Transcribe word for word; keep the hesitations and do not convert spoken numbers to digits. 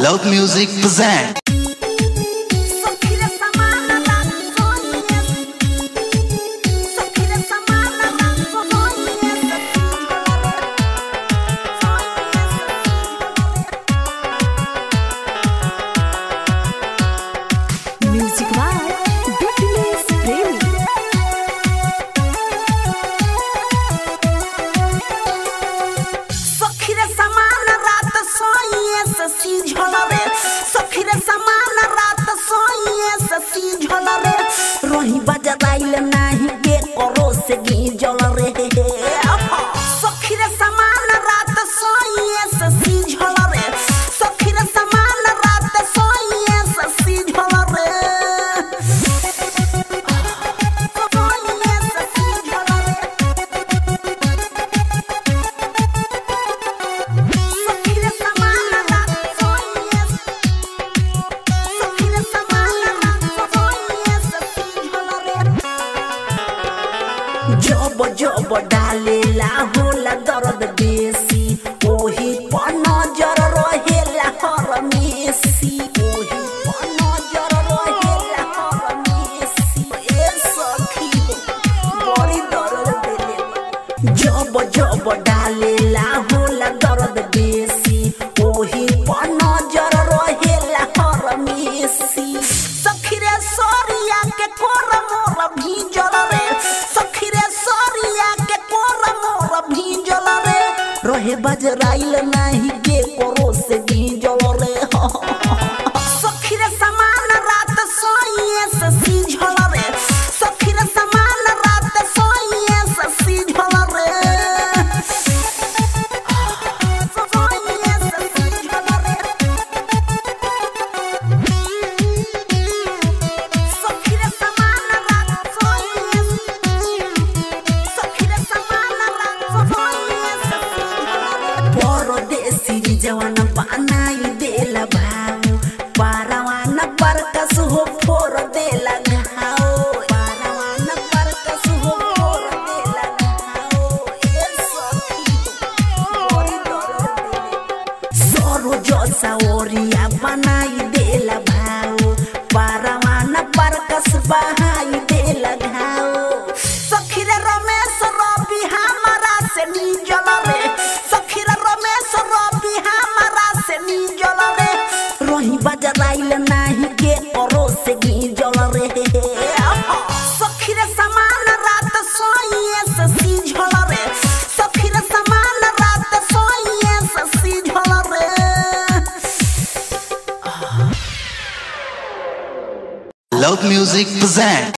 Love Music present. Music by Bikinis Premi. सखीरे समान रात सोइए से सीझल रे, सखीरे समान रात सोइए से सीझल रे, रोही बजदाइल नाही के करो से गीजल रे। सखीरे समान रात सोइए से सीझल रे, सखीरे समान रात सोइए से सीझल रे। जब जब डालेला होला दर्द बेसी, ओही पर नजर रहेला हरमेसी, ओही पर नजर रहेला हरमेसी। ए सखी बड़ी दर्द देले, जब जब डालेला होला दर्द बेसी, ओही पर नजर रहेला हरमेसी। सखी रे सोरिया के कोर मोर भीजल रे, सखी रे सोरिया के कोर मोर भीजल रे, रहे बजराइल नाही के कोरो से भीजल रे। सखी रे समान रात सोइए से सीझल रे, सखी रे समान रात सोइए से सीझल रे। सोइए से सीझल रे, सखी रे समान रात सोइए, सखी रे समान रात सोइए से सीझल रे। परदेसी जवान बनाई देला भाऊ, पारावान परकस हो फोर देला घाओ, पारावान परकस हो फोर देला घाओ। ए सखी बड़ी दर्द देले, सरो जसा ओरिया बनाई देला भाऊ, पारावान परकस बहाई देला घाओ। सखी रे रमेश रवि हमरा से नीजल रे, सखी रे रमेश रवि हमरा से नीजल रे, रोही बजराइल नाही के करो से गीजल रे। सखी रे समान रात सोइए से सीझल रे, सखी रे समान रात सोइए से सीझल रे। Love Music present.